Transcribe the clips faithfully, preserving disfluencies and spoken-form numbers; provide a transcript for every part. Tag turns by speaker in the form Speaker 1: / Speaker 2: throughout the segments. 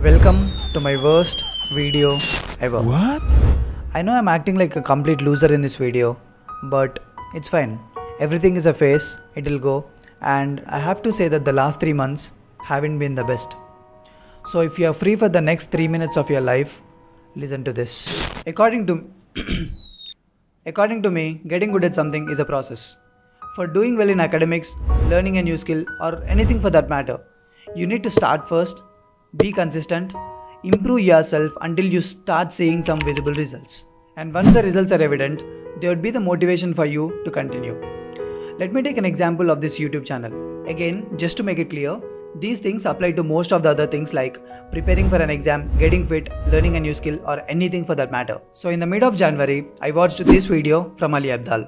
Speaker 1: Welcome to my worst video ever.
Speaker 2: What?
Speaker 1: I know I'm acting like a complete loser in this video, but it's fine. Everything is a phase, it'll go, and I have to say that the last three months haven't been the best. So if you are free for the next three minutes of your life, listen to this. According to According to me, getting good at something is a process. For doing well in academics, learning a new skill, or anything for that matter, you need to start first, be consistent, improve yourself until you start seeing some visible results. And once the results are evident, there would be the motivation for you to continue. Let me take an example of this YouTube channel. Again, just to make it clear, these things apply to most of the other things like preparing for an exam, getting fit, learning a new skill, or anything for that matter. So in the mid of January, I watched this video from Ali Abdaal.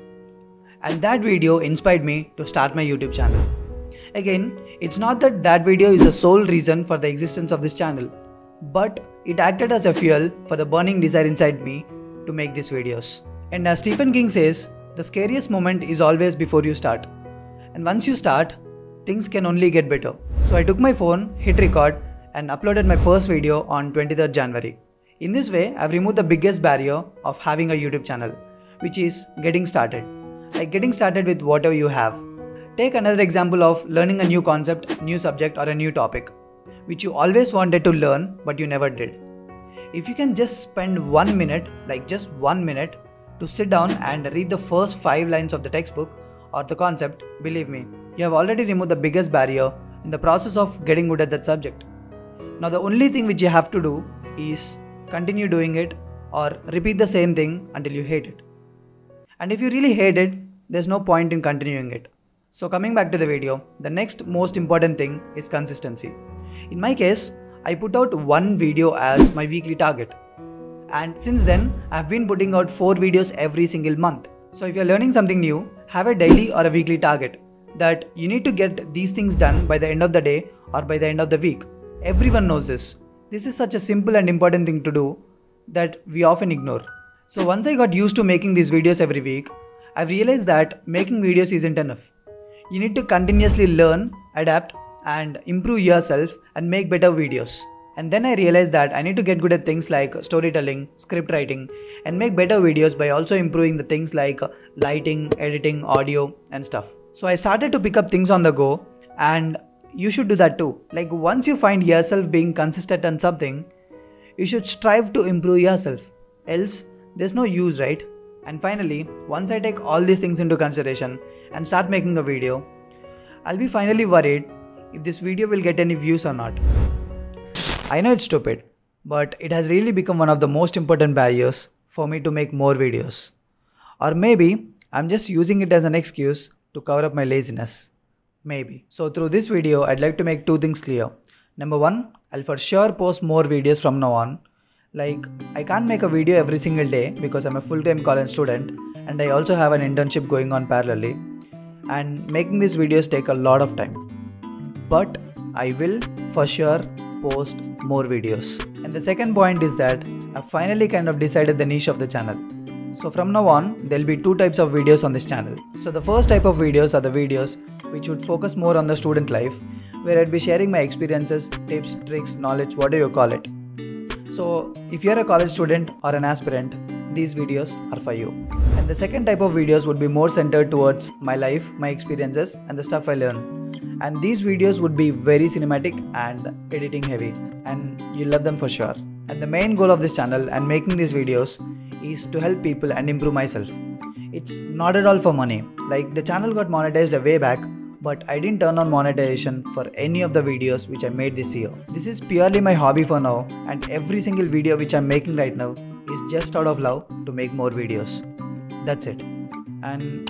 Speaker 1: And that video inspired me to start my YouTube channel. Again, it's not that that video is the sole reason for the existence of this channel, but it acted as a fuel for the burning desire inside me to make these videos. And as Stephen King says, the scariest moment is always before you start. And once you start, things can only get better. So I took my phone, hit record, and uploaded my first video on twenty-third January. In this way, I've removed the biggest barrier of having a YouTube channel, which is getting started. Like getting started with whatever you have. Take another example of learning a new concept, new subject, or a new topic, which you always wanted to learn but you never did. If you can just spend one minute, like just one minute, to sit down and read the first five lines of the textbook or the concept, believe me, you have already removed the biggest barrier in the process of getting good at that subject. Now the only thing which you have to do is continue doing it or repeat the same thing until you hate it. And if you really hate it, there's no point in continuing it. So coming back to the video, the next most important thing is consistency. In my case, I put out one video as my weekly target. And since then, I've been putting out four videos every single month. So if you're learning something new, have a daily or a weekly target that you need to get these things done by the end of the day or by the end of the week. Everyone knows this. This is such a simple and important thing to do that we often ignore. So once I got used to making these videos every week, I've realized that making videos isn't enough. You need to continuously learn, adapt, and improve yourself and make better videos. And then I realized that I need to get good at things like storytelling, script writing, and make better videos by also improving the things like lighting, editing, audio, and stuff. So I started to pick up things on the go, and you should do that too. Like once you find yourself being consistent on something, you should strive to improve yourself. Else, there's no use, right? And finally, once I take all these things into consideration and start making a video, I'll be finally worried if this video will get any views or not. I know it's stupid, but it has really become one of the most important barriers for me to make more videos. Or maybe I'm just using it as an excuse to cover up my laziness. Maybe. So through this video, I'd like to make two things clear. Number one, I'll for sure post more videos from now on. Like, I can't make a video every single day because I'm a full-time college student and I also have an internship going on parallelly. And making these videos take a lot of time. But I will for sure post more videos. And the second point is that I've finally kind of decided the niche of the channel. So from now on, there'll be two types of videos on this channel. So the first type of videos are the videos which would focus more on the student life, where I'd be sharing my experiences, tips, tricks, knowledge, whatever you call it. So if you're a college student or an aspirant, these videos are for you. And the second type of videos would be more centered towards my life, my experiences, and the stuff I learn. And these videos would be very cinematic and editing heavy, and you'll love them for sure. And the main goal of this channel and making these videos is to help people and improve myself. It's not at all for money. Like the channel got monetized a way back, but I didn't turn on monetization for any of the videos which I made this year. This is purely my hobby for now, and every single video which I'm making right now is just out of love to make more videos. That's it. And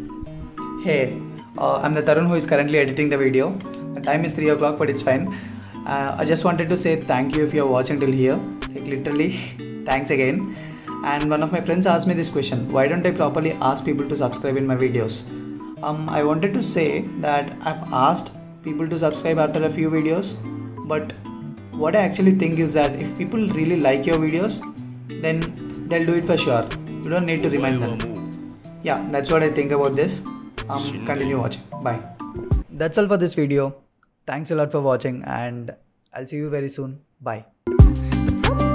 Speaker 1: hey, uh, I'm the Tarun who is currently editing the video. The time is three o'clock, but it's fine. Uh, I just wanted to say thank you if you're watching till here. Like literally, thanks again. And one of my friends asked me this question: why don't I properly ask people to subscribe in my videos? Um, I wanted to say that I've asked people to subscribe after a few videos, but what I actually think is that if people really like your videos, then they'll do it for sure. You don't need to remind them. Yeah, that's what I think about this. Um, continue watching. Bye. That's all for this video. Thanks a lot for watching, and I'll see you very soon. Bye.